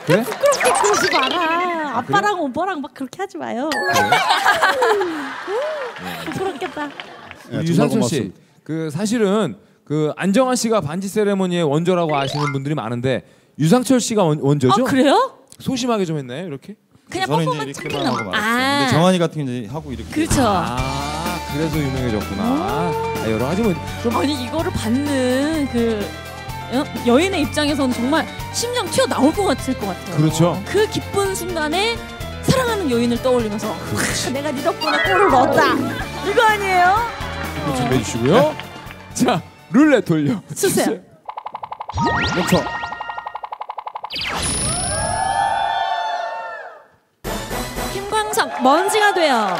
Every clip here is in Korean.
그래? 부끄럽게 그러지 마라. 아빠랑 오빠랑 막 그렇게 하지 마요. 부끄럽겠다. 유상철 씨, 그 사실은 그 안정환 씨가 반지 세레모니의 원조라고 아시는 분들이 많은데 유상철 씨가 원조죠? 아 그래요? 소심하게 좀 했나요, 이렇게? 그냥 저는 퍼포먼스 이제 착했나 이렇게만 하고 봐. 말았어요. 근데 정한이 같은 경우 이제 하고 이렇게. 그렇죠. 아, 그래서 유명해졌구나. 아, 여러 가지 뭐 좀 아니 이거를 받는 그 여인의 입장에서는 정말 심장 튀어 나올 것 같을 것 같아요. 그렇죠. 그 기쁜 순간에 사랑하는 여인을 떠올리면서 내가 네 덕분에 골을 넣었다. 이거 아니에요? 이거 준비해 주시고요. 자, 룰렛 돌려 주세요. 멈춰. 김광석 먼지가 돼요.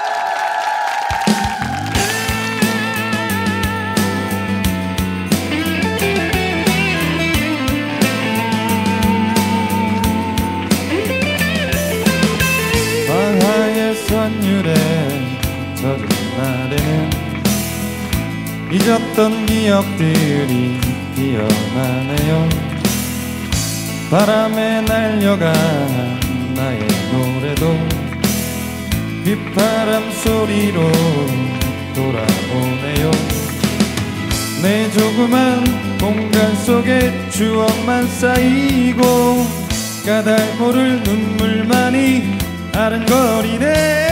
방화의 선율에 젖은 날에는 잊었던 기억들이 피어나네요. 바람에 날려간 나의 노래도 휘파람 소리로 돌아오네요. 내 조그만 공간 속에 추억만 쌓이고 까닭 모를 눈물만이 아른거리네.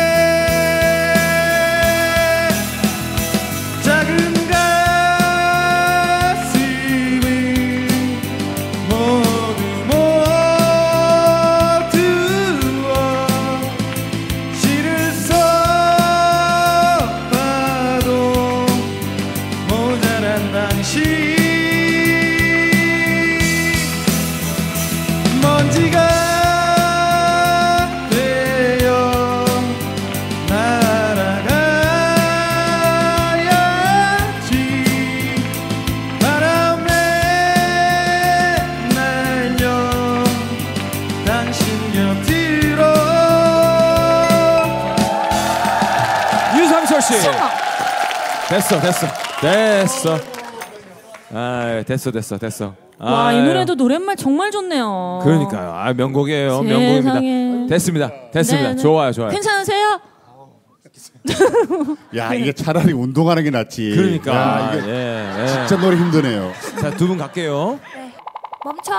작은 가슴을 모두 시를 써봐도 모자란 당신. 먼지가 됐어. 아, 됐어. 와, 이 노래도 노랫말 정말 좋네요. 그러니까요. 아, 명곡이에요. 세상에. 명곡입니다. 됐습니다. 네네. 좋아요. 괜찮으세요? 야, 이게 차라리 운동하는 게 낫지. 그러니까. 야, 이게 예. 진짜 노래 힘드네요. 자, 두 분 갈게요. 네. 멈춰.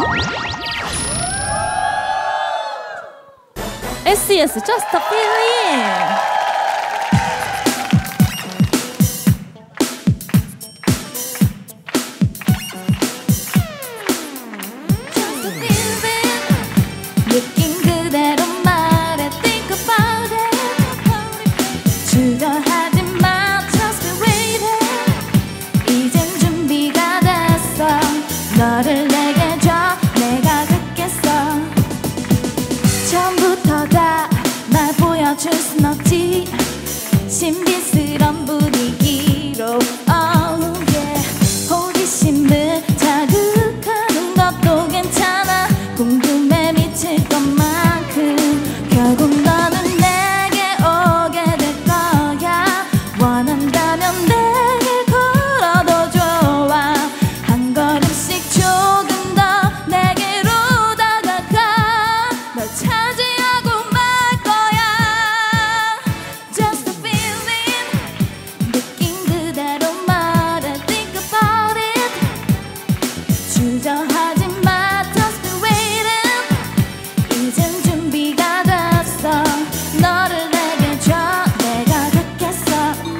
SES Just a Feeling. 느낌 그대로 말해 think about it. 주저하지 마 just be waiting. 이젠 준비가 됐어. 너를 내게 줘 내가 듣겠어. 처음부터 다 날 보여줄 순 없지. 신비스런 분위기로 oh yeah. 호기심을 자극하는 것도 괜찮아. 궁금해 미칠 것만큼 결국 너는 내게 오게 될 거야. 원한다면 내게 걸어도 좋아. 한 걸음씩 조금 더 내게로 다가가. 널 차지하고 말 거야. Just a feeling. 느낌 그대로 말해 think about it. 주저하지 마 just be waiting. 이젠 준비가 됐어. 너를 내게 줘 내가 듣겠어.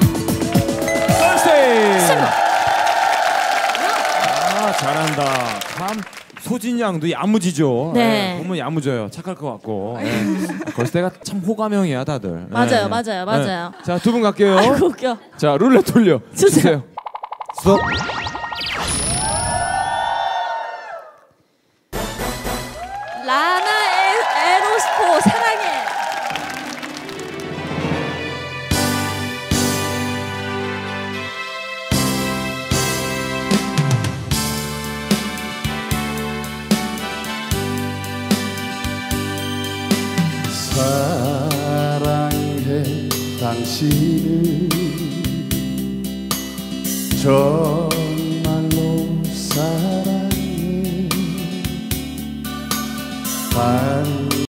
아, 잘한다. 참 소진 양도 야무지죠. 네. 보면 야무져요. 착할 것 같고. 걸스데이가 참 호감형이야 다들. 맞아요, 네. 맞아요, 맞아요. 자, 두 분 갈게요. 아이고 웃겨. 자, 룰렛 돌려 주세요. 스톱. 라나 에로스포 사랑해. 사랑해 당신을 정말로 사랑해. 산